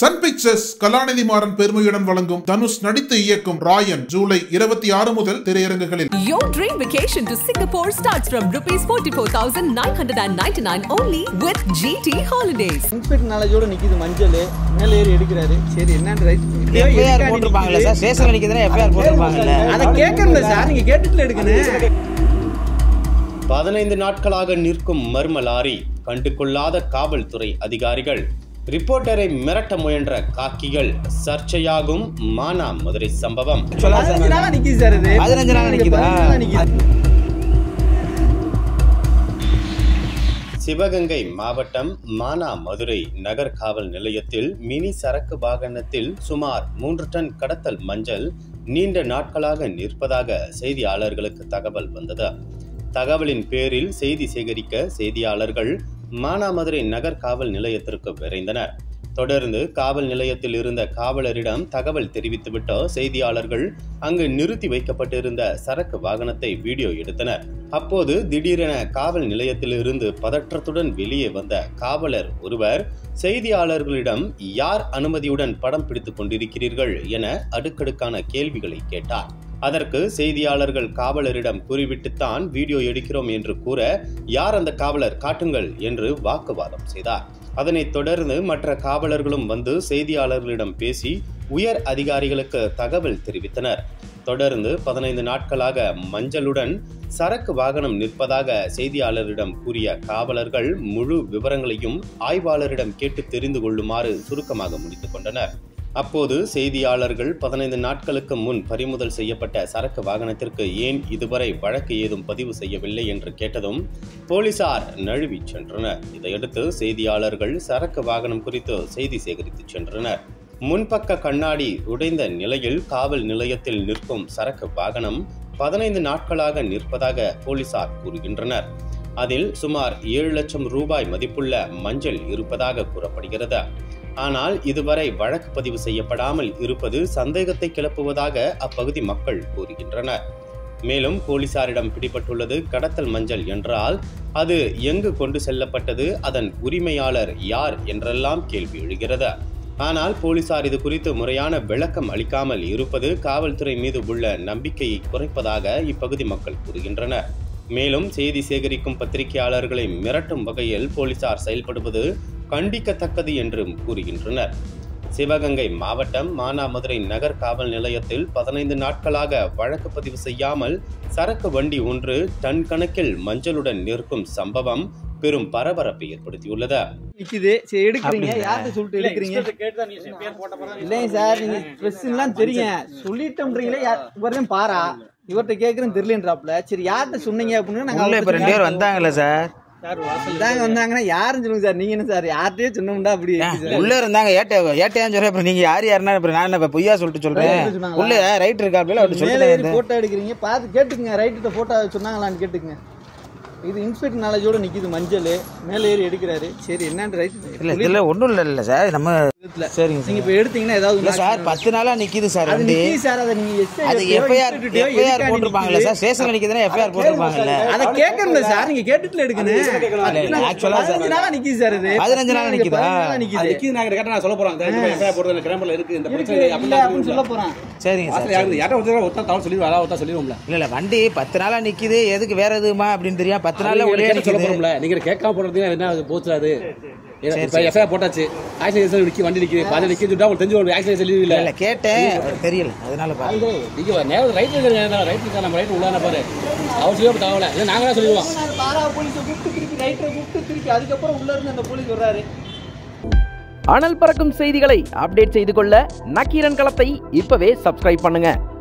Sun pictures கலாநிதி மாறன் பெருமையுடன் வழங்கும் தனுஷ் நடித்து இயக்கும் ராயன் ஜூலை 26 முதல் திரையரங்குகளில். Your dream vacation to Singapore starts from ₹44,999 only with GT Holidays. Inspector நாலேஜோட நிக்குது மஞ்சள் மேல ஏறி எடுக்கிறாரு. சரி என்னன்னு ரைட் எஃப்ஐஆர் போட்டுருப்பாங்கல சார், ஸ்டேஷன்ல நிக்குதுன்னா எஃப்ஐஆர் போட்டுருப்பாங்கல. அத கேட்கறல சார், நீங்க கேட்டுட்டு எடுக்கணும். 15 நாட்களாக நிற்கும் மர்ம லாரி, கண்டுகொள்ளாத காவல்துறை அதிகாரிகள், ரிப்போர்ட்டரை மிரட்ட முயன்ற காக்கிகள், சர்ச்சையாகும் மானாமதுரை சம்பவம். 15 நாளா நிக்குது சார், இது 15 நாளா நிக்குதா? சிவகங்கை மாவட்டம் மானாமதுரை நகர் காவல் நிலையத்தில் மினி சரக்கு வாகனத்தில் சுமார் 3 டன் கடத்தல் மஞ்சள் நீண்ட நாட்களாக நிற்பதாக செய்தியாளர்களுக்கு தகவல் வந்தது. தகவலின் பேரில் செய்தி சேகரிக்க செய்தியாளர்கள் மானாமதுரை நகர் காவல் நிலையத்திற்கு விரைந்தனர். தொடர்ந்து காவல் நிலையத்தில் இருந்த காவலரிடம் தகவல் தெரிவித்துவிட்ட செய்தியாளர்கள் அங்கு நிறுத்தி வைக்கப்பட்டிருந்த சரக்கு வாகனத்தை வீடியோ எடுத்தனர். அப்போது திடீரென காவல் நிலையத்தில் இருந்து பதற்றத்துடன் வெளியே வந்த காவலர் ஒருவர் செய்தியாளர்களிடம் யார் அனுமதியுடன் படம் பிடித்துக் கொண்டிருக்கிறீர்கள் என அடுக்கடுக்கான கேள்விகளை கேட்டார். அதற்கு செய்தியாளர்கள் காவலரிடம் கூறிவிட்டுத்தான் வீடியோ எடுக்கிறோம் என்று கூற, யார் அந்த காவலர், காட்டுங்கள் என்று வாக்குவாதம் செய்தார். அதனைத் தொடர்ந்து மற்ற காவலர்களும் வந்து செய்தியாளர்களிடம் பேசி உயர் அதிகாரிகளுக்கு தகவல் தெரிவித்தனர். தொடர்ந்து 15 நாட்களாக மஞ்சளுடன் சரக்கு வாகனம் நிற்பதாக செய்தியாளரிடம் கூறிய காவலர்கள் முழு விவரங்களையும் ஆய்வாளரிடம் கேட்டு தெரிந்து கொள்ளுமாறு சுருக்கமாக முடித்துக் கொண்டனர். அப்போது செய்தியாளர்கள் 15 நாட்களுக்கு முன் பறிமுதல் செய்யப்பட்ட சரக்கு வாகனத்திற்கு ஏன் இதுவரை வழக்கு ஏதும் பதிவு செய்யவில்லை என்று கேட்டதும் போலீசார் நழுவி சென்றனர். இதையடுத்து செய்தியாளர்கள் சரக்கு வாகனம் குறித்து செய்தி சேகரித்து சென்றனர். முன்பக்க கண்ணாடி உடைந்த நிலையில் காவல் நிலையத்தில் நிற்கும் சரக்கு வாகனம் 15 நாட்களாக நிற்பதாக போலீசார் கூறுகின்றனர். அதில் சுமார் 7 லட்சம் ரூபாய் மதிப்புள்ள மஞ்சள் இருப்பதாக கூறப்படுகிறது. ஆனால் இதுவரை வழக்கு பதிவு செய்யப்படாமல் இருப்பது சந்தேகத்தை கிளப்புவதாக அப்பகுதி மக்கள் கூறுகின்றனர். மேலும் போலீசாரிடம் பிடிபட்டுள்ளது கடத்தல் மஞ்சள் என்றால் அது எங்கு கொண்டு செல்லப்பட்டது, அதன் உரிமையாளர் யார் என்றெல்லாம் கேள்வி எழுகிறது. ஆனால் போலீசார் இது குறித்து முறையான விளக்கம் அளிக்காமல் இருப்பது காவல்துறை மீது உள்ள நம்பிக்கையை குறைப்பதாக இப்பகுதி மக்கள் கூறுகின்றனர். மேலும் செய்தி சேகரிக்கும் பத்திரிகையாளர்களை மிரட்டும் வகையில் போலீசார் செயல்படுவது கண்டிக்கத்தக்கது என்றும் கூறுகின்றனர். சிவகங்கை மாவட்டம் மானாமதுரை நகர் காவல் நிலையத்தில் 15 நாட்களாக வழக்கு பதிவு செய்யாமல் சரக்கு வண்டி ஒன்று டன் கணக்கில் மஞ்சளுடன் நிற்கும் சம்பவம் பெரும் பரபரப்பை ஏற்படுத்தியுள்ளது. எடுக்கிறீங்க யார்கிட்ட சொல்லிட்டு எடுக்கிறீங்க? இல்லைங்க சார், நீங்க பிரச்சனைலாம் தெரியும் சொல்லிட்டோம்ன்றீங்களே, இவரையும் பாரா இவர்கிட்ட கேட்கறேன்னு தெரியலன்றாப்ல. சரி யார்கிட்ட சொன்னீங்க அப்படின்னு நாங்க 2 பேர் வந்தாங்கல்ல சார், வந்தாங்கன்னா யாருன்னு சொல்லுங்க சார். நீங்க என்ன சார் யார்கிட்டயே சொன்னோம்டா அப்படி உள்ள இருந்தாங்க. ஏட்டையான்னு சொல்றேன். அப்புறம் நீங்க யாருன்னா நான் என்ன பொய்யா சொல்லிட்டு சொல்றேன். உள்ள ரைட் இருக்காப்ல அவர்கிட்ட சொல்லிட்டு போட்டோ எடுக்கிறீங்க, பார்த்து கேட்டுக்குங்க. ரைட்டு போட்டோ சொன்னாங்களான்னு கேட்டுக்குங்க. இது இன்ஸ்பெக்டர் நாலேஜோட நிக்குது மஞ்சள் மேல ஏறி எடுக்கிறாரு. சரி என்னன்னு ரைட் இல்ல ஒண்ணும் இல்ல சார். நம்ம சரிங்க, நீங்க இப்ப எடுத்தீங்கன்னா ஏதாவது இல்ல சார் 10 நாளா நிக்குது சார். அது நிக்குது சார், அத நீங்க அது எஃப்ஐஆர் போட்டுருப்பாங்கல சார், ஸ்டேஷன்ல நிக்குதுன்னா எஃப்ஐஆர் போட்டுருப்பாங்கல. அத கேட்கறல சார், நீங்க கேட்டுட்டு எடுக்கணும். ஆக்சுவலா 15 நாளா நிக்குது சார், இது 15 நாளா நிக்குதா? நிக்குது நிக்குது. நான் கேட்டா நான் சொல்ல போறேன். எஃப்ஐஆர் போடுறது கிராமல இருக்கு இந்த பிரச்சனை அப்படி சொல்ல போறேன். சரிங்க சார். யாரோ ஒருத்தர் தவறு சொல்லி வரா ஒருத்தர் சொல்லிடுவோம்ல. இல்ல வண்டி 10 நாளா நிக்குது, எதுக்கு வேற எதுமா அப்படின்னு தெரியும். 10 நாள்ல ஒரே சொல்ல போறோம்ல. நீங்க கேட்காம போடுறது என்ன போச்சுறாது. எஃப்ஐஆர் போட்டாச்சு, ஆக்சிடென்ட் நிக்கி வண்டி நிக்கி பாதி நிக்கி சொல்லிட்டா உங்களுக்கு தெரிஞ்சு ஒரு ஆக்சிடென்ட் சொல்லி இல்ல கேட்டேன் தெரியல. அதனால பாருங்க நீங்க நேரா ரைட் இருக்கீங்க. ரைட் இருக்கா, நம்ம ரைட் உள்ளான பாரு. அவர் சொல்ல தகவல இல்ல நாங்களா சொல்லிடுவோம். பாரா போலீஸ் கூப்பிட்டு திருப்பி ரைட்டரை கூப்பிட்டு திருப்பி அதுக்கப்புறம் உள்ள இருந்து அந்த போலீஸ் வர்றாரு. அனல் பறக்கும் செய்திகளை அப்டேட் செய்து கொள்ள நக்கீரன் களத்தை இப்பவே சப்ஸ்கிரைப் பண்ணுங்க.